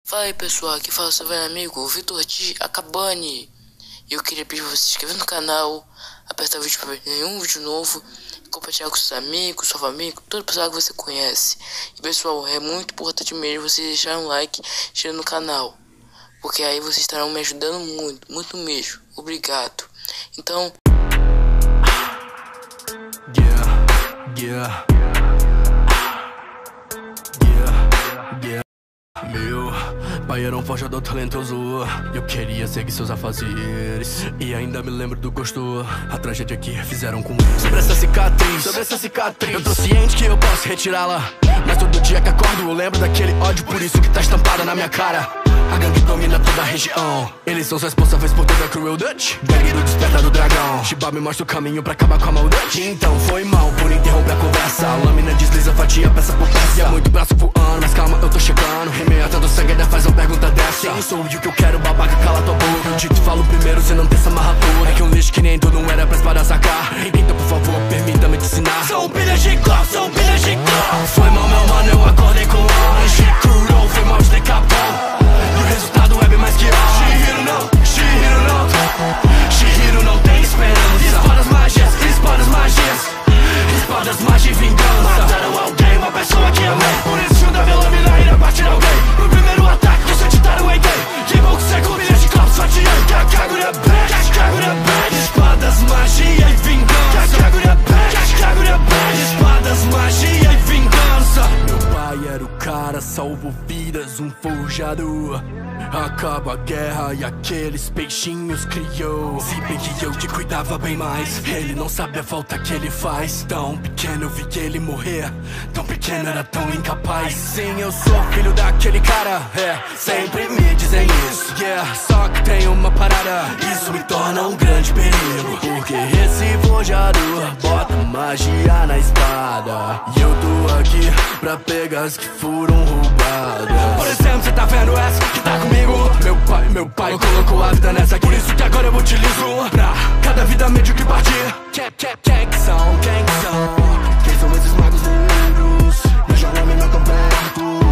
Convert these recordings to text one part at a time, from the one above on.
Fala aí pessoal, aqui fala seu velho amigo Vitor de Acabane. Eu queria pedir pra você se inscrever no canal, apertar o vídeo pra ver nenhum vídeo novo, compartilhar com seus amigos, sua família, com todo o pessoal que você conhece. E pessoal, é muito importante mesmo você deixar um like no canal, porque aí vocês estarão me ajudando muito, muito mesmo. Obrigado. Então Meu pai era um forjador talentoso. Eu queria seguir seus afazeres e ainda me lembro do gosto, a tragédia que fizeram com ele. Sobre essa cicatriz, eu tô ciente que eu posso retirá-la, mas todo dia que acordo eu lembro daquele ódio, por isso que tá estampada na minha cara. A gangue domina toda a região, eles são os responsáveis por toda a crueldade. Gangue do despertar do dragão, Shiba me mostra o caminho pra acabar com a maldade. Então foi mal por interromper a conversa, a lâmina desliza, fatia peça por peça. E é muito braço voando, mas calma, eu tô chegando. Rimei atando sangue, ainda faz uma pergunta dessa: quem sou e o que eu quero, babaca, cala tua boca. Eu dito e falo primeiro, cê não tem essa marra toda. É que um lixo que nem tudo não era pra espada sacar. Então por favor, permita-me te ensinar. São pilhas de cló, Foi mal, meu mano, eu acordei com anjo. Curou, foi mal, te decapitou. E o resultado é bem mais que ó. Shihiro não tem esperança. Espadas magias, espadas magia e vingança. Mataram alguém, uma pessoa que amei. Por isso chuta minha lâmina e irá partir alguém. No primeiro ataque, você titaram o Eikei. Que bom que você com milhas de copos fatiei. Kakagura back, espadas magia e vingança. Kakagura back, espadas magia e vingança. Meu pai era o cara, salvou vidas, um forjador. Acaba a guerra e aqueles peixinhos criou. Se bem que eu te cuidava bem mais, ele não sabe a falta que ele faz. Tão pequeno eu vi ele morrer, tão pequeno era tão incapaz. Sim, eu sou filho daquele cara, sempre me dizem isso. Só que tem uma parada, isso me torna um grande perigo, porque esse forjador bota magia na espada. E eu tô aqui pra pegar as que foram roubadas. Por exemplo, cê tá vendo essa que tá comigo? Meu pai colocou a vida nessa aqui, por isso que agora eu utilizo pra cada vida medíocre partir. Quem que são? Quem são esses magos negros? Veja o nome meu completo.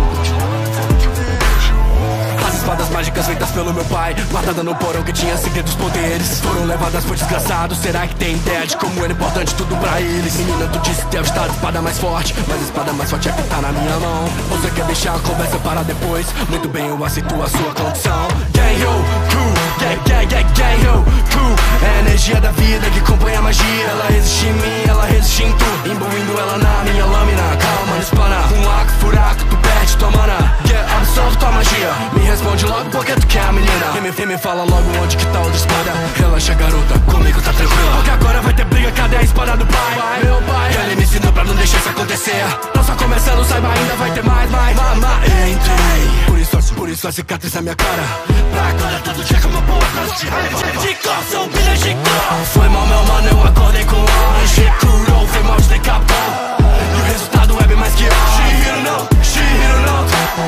As espadas mágicas feitas pelo meu pai, guardada no porão que tinha segredos poderes, foram levadas por desgraçados. Será que tem ideia de como era importante tudo pra eles? Menina, tu disse ter a espada mais forte, mas a espada mais forte é que tá na minha mão. Você quer deixar a conversa para depois? Muito bem, eu aceito a sua condição. É a energia da vida que compõe a magia. Ela resiste em mim, ela resiste em tu, imbuindo ela na minha lâmina. Calma, não espana, um arco, furaco, tu perde tua mana. Absorve tua magia, me responde logo porque tu quer a menina. Me fala logo onde que tá outra espada. Relaxa garota, comigo tá tranquila, porque agora vai ter briga, cadê a espada do pai? Meu pai, ele me ensinou pra não deixar isso acontecer. Não só começando, saiba, ainda vai ter mais. Entrei, por isso a cicatriz na minha cara, pra agora todo dia que eu vou pôr de cor, são pilhas de cor. Foi mal, meu mano, eu acordei com anjo. Curou, foi mal, te decapitou. E o resultado é bem mais que ó. Shihiro não